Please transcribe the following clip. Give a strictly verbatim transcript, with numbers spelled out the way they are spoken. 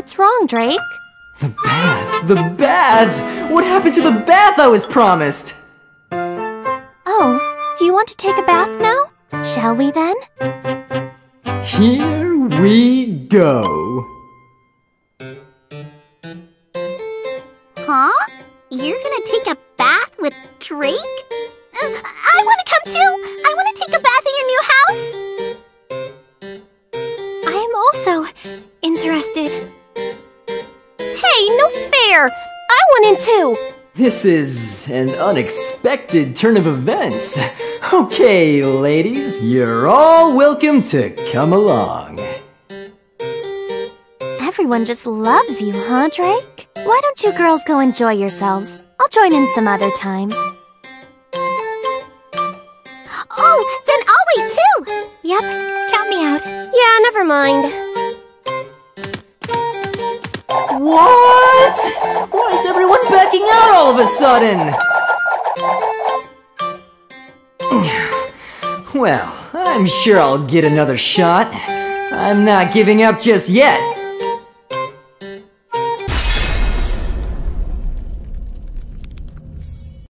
What's wrong, Drake? The bath! The bath! What happened to the bath I was promised? Oh, do you want to take a bath now? Shall we then? Here we go! Huh? You're gonna take a bath with Drake? Uh, I wanna come too! I wanna take a bath in your new house! I am also interested. Hey, no fair! I want in too! This is an unexpected turn of events. Okay, ladies, you're all welcome to come along. Everyone just loves you, huh, Drake? Why don't you girls go enjoy yourselves? I'll join in some other time. Oh, then I'll wait too! Yep, count me out. Yeah, never mind. What? Why is everyone backing out all of a sudden? Well, I'm sure I'll get another shot. I'm not giving up just yet.